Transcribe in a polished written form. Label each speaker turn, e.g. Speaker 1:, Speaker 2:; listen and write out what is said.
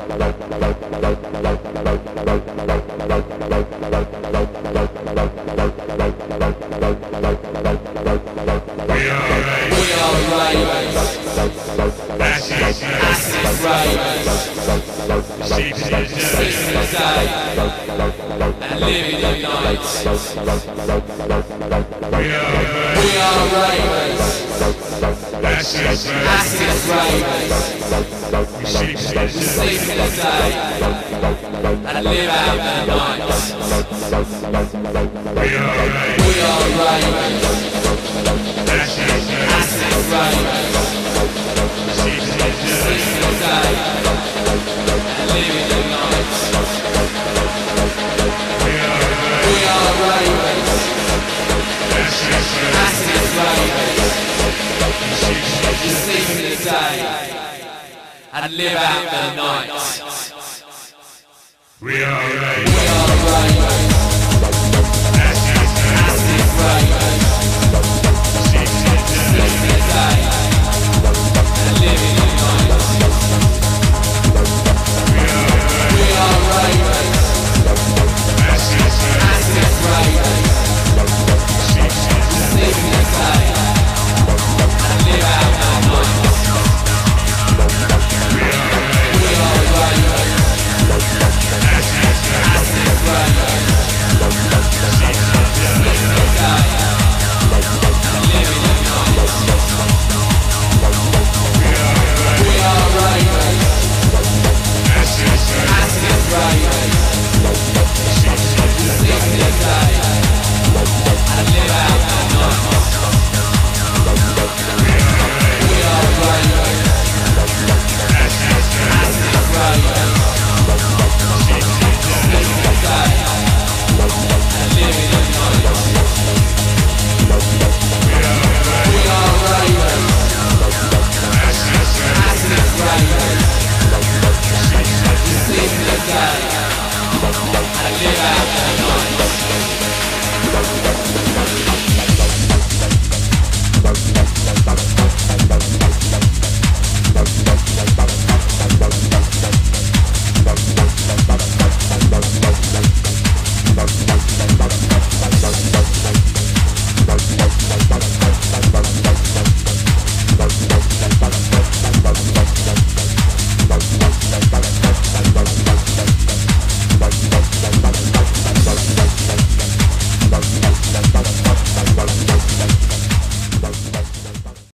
Speaker 1: And live out the night.
Speaker 2: We are ravers.
Speaker 1: We are ravers. Acid ravers. Sleep in the day and live in the night. We are ravers. Acid ravers. Sleep in the day and live out the night. We are ravers. Acid ravers. Sleep in the day and live in the night. We are ravers. Acid ravers. Sleep in the day and live out the night. We are ravers. Acid ravers. Sleep in the day and live in the night. We are ravers. Acid ravers. Sleep in the day and live out the night.